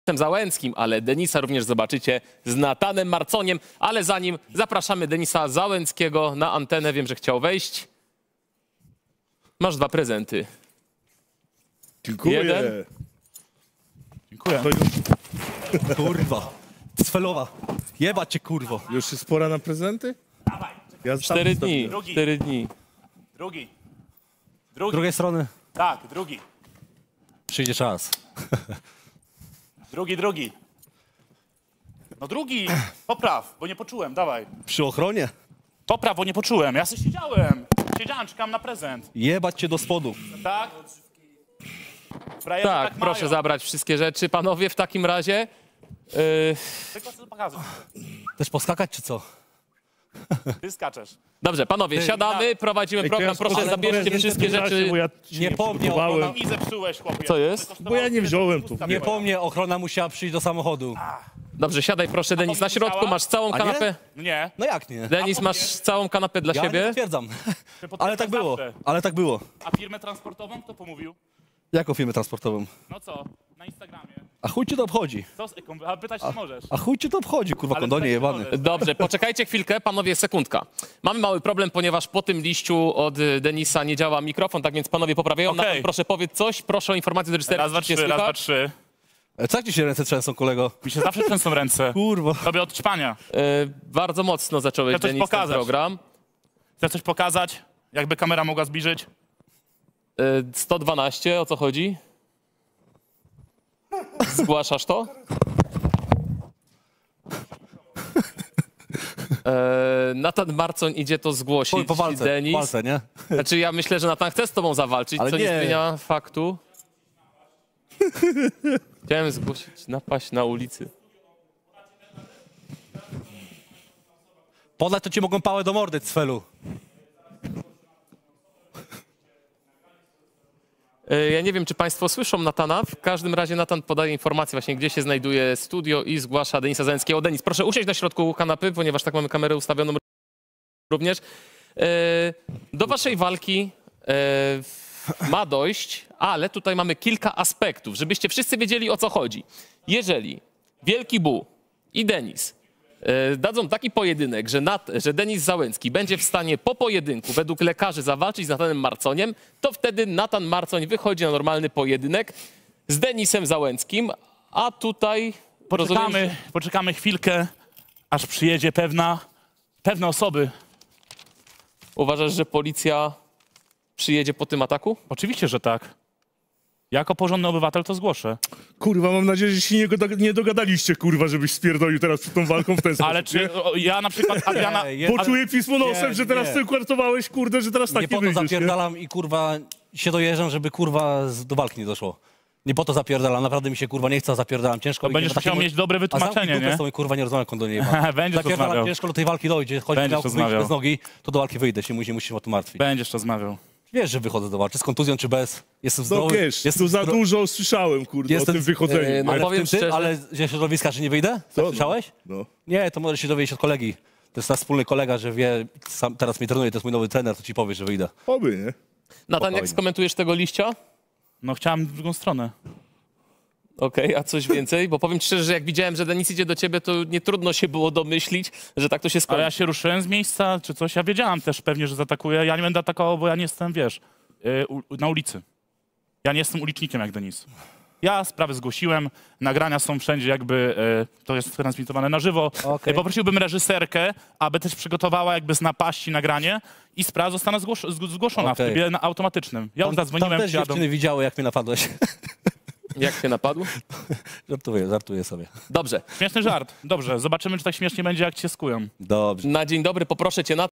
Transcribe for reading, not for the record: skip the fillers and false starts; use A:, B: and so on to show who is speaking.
A: Załęckim, ale Denisa również zobaczycie z Natanem Marconiem. Ale zanim zapraszamy Denisa Załęckiego na antenę, wiem, że chciał wejść. Masz 2 prezenty.
B: Dziękuję.
A: Jeden.
C: Dziękuję.
D: Kurwa. Cfelowa. Jebać cię, kurwo.
B: Już jest pora na prezenty?
C: Dawaj.
B: Ja
A: 4 dni.
C: Drugi.
A: 4 dni.
C: Drugi.
D: Z drugiej strony
C: Tak, drugi.
D: przyjdzie czas.
C: Drugi. No drugi. Popraw, bo nie poczułem, dawaj.
D: Przy ochronie.
C: Popraw, bo nie poczułem. Ja sobie siedziałem. Czekam na prezent.
D: Jebać cię do spodu.
C: Tak? Frajerzy
A: Tak, proszę
C: mają.
A: zabrać wszystkie rzeczy. Panowie, w takim razie...
C: Tylko co pokazuj.
D: Też poskakać, czy co?
C: Ty skaczesz.
A: Dobrze, panowie, siadamy, prowadzimy program. Proszę, zabierzcie wszystkie rzeczy.
B: Bo ja
D: Nie po mnie ochrona,
C: Mi zepsułeś, chłopie.
A: Co jest?
B: Bo ja nie wziąłem tu.
D: nie po mnie ochrona musiała przyjść do samochodu.
A: Dobrze, siadaj proszę, Denis. Na środku masz całą
D: A nie?
A: kanapę.
C: Nie.
D: No jak nie?
A: Denis, masz całą kanapę dla
D: Ja nie
A: siebie.
D: stwierdzam.
C: Ty
D: Ale tak było.
C: zawsze.
D: Ale tak było.
C: A firmę transportową kto pomówił?
D: Jaką firmę transportową?
C: No co? Na Instagramie.
D: A chuj cię to obchodzi?
C: Co z A pytać nie możesz.
D: A chuj cię to obchodzi, kurwa,
C: Ale
D: kondonie
C: pytać nie
D: jebany.
C: możesz.
A: Dobrze, poczekajcie chwilkę, panowie, sekundka. Mamy mały problem, ponieważ po tym liściu od Denisa nie działa mikrofon, tak więc panowie poprawiają.
C: Okej.
A: Natan, proszę powiedz coś, proszę o informację do reżysera.
C: Raz, dwa,
A: czy cię
C: trzy, raz, dwa,
A: słychać.
C: trzy.
D: Co jak ci się ręce trzęsą, kolego?
C: Mi się zawsze trzęsą ręce.
D: Kurwa.
C: Tobie od ćpania.
A: Bardzo mocno zacząłeś,
C: Chcę coś
A: Denis, ten
C: pokazać.
A: program.
C: Chcesz coś pokazać? Jakby kamera mogła zbliżyć?
A: 112, o co chodzi? Zgłaszasz to? Natan Marcoń idzie to zgłosić.
D: Po walce,
A: Denis.
D: po walce, nie?
A: Znaczy ja myślę, że Natan chce z tobą zawalczyć,
D: Ale
A: co nie
D: nie.
A: zmienia faktu. Chciałem zgłosić napaść na ulicy.
D: Podać to ci mogą pałę do mordy, cfelu.
A: Ja nie wiem, czy państwo słyszą Natana. W każdym razie Natan podaje informację właśnie, gdzie się znajduje studio i zgłasza Denisa Załęckiego. Denis, proszę usiąść na środku kanapy, ponieważ tak mamy kamerę ustawioną również. Do waszej walki ma dojść, ale tutaj mamy kilka aspektów, żebyście wszyscy wiedzieli, o co chodzi. Jeżeli Wielki Bu i Denis dadzą taki pojedynek, że Denis Załęcki będzie w stanie po pojedynku według lekarzy zawalczyć z Natanem Marconiem, to wtedy Natan Marcoń wychodzi na normalny pojedynek z Denisem Załęckim, a tutaj... rozumiem,
C: Poczekamy chwilkę, aż przyjedzie pewne osoby.
A: uważasz, że policja przyjedzie po tym ataku?
C: Oczywiście, że tak. Jako porządny obywatel to zgłoszę.
B: Kurwa, mam nadzieję, że się nie dogadaliście, kurwa, żebyś spierdolił teraz przed tą walką w ten sposób,
C: Ale czy ja na przykład Adriana...
B: Poczuję pismo nosem, że teraz ty kwartowałeś, kurde, że teraz tak
D: Nie po to
B: wyjdziesz,
D: zapierdalam i kurwa się dojeżdżam, żeby kurwa do walki nie doszło. Nie po to zapierdalam, naprawdę mi się kurwa nie chce, a zapierdalam ciężko.
C: To będziesz musiał mieć dobre wytłumaczenie, nie?
D: Z tą kurwa nie rozmawiam, kondonie jebany.
C: Będziesz
D: Zapierdalam
C: rozmawiał.
D: ciężko, do tej walki dojdzie, choć
C: Będziesz
D: miał wyjść
C: rozmawiał.
D: bez nogi, to do walki wyjdę, się musisz o to martwić.
C: Będziesz rozmawiał.
D: Wiesz, że wychodzę do walki, z kontuzją czy bez, jestem
B: No
D: zdrowy.
B: wiesz,
D: jestem
B: tu za dużo słyszałem, kurde,
D: Jestem-
B: o tym wychodzeniu.
A: no
D: ale,
A: powiem szczerze-
D: ale ze środowiska, że nie wyjdę?
B: Co?
D: Słyszałeś?
B: No.
D: Nie, to może się dowiedzieć od kolegi. To jest nasz wspólny kolega, że wie, sam teraz mnie trenuje, to jest mój nowy trener, to ci powie, że wyjdę.
B: Oby, nie?
A: Natan, jak skomentujesz tego liścia?
C: No chciałem w drugą stronę.
A: Okej, a coś więcej? Bo powiem ci szczerze, że jak widziałem, że Denis idzie do ciebie, to nie trudno się było domyślić, że tak to się
C: Ale
A: skończy.
C: ja się ruszyłem z miejsca, czy coś. Ja wiedziałem też pewnie, że zaatakuje. Ja nie będę atakował, bo ja nie jestem, wiesz, na ulicy. Ja nie jestem ulicznikiem jak Denis. Ja sprawę zgłosiłem, nagrania są wszędzie jakby, to jest transmitowane na żywo.
D: Okej.
C: Poprosiłbym reżyserkę, aby też przygotowała jakby z napaści nagranie i sprawa zostanie zgłoszona w
D: Okej.
C: trybie automatycznym. Ja już zadzwoniłem,
D: Tam też
C: przyjadą.
D: dziewczyny widziały, jak mnie napadłeś.
A: Jak się napadł?
D: Żartuję sobie.
A: Dobrze.
C: Śmieszny żart. Dobrze, zobaczymy, czy tak śmiesznie będzie, jak cię skują.
D: Dobrze.
A: Na dzień dobry poproszę cię,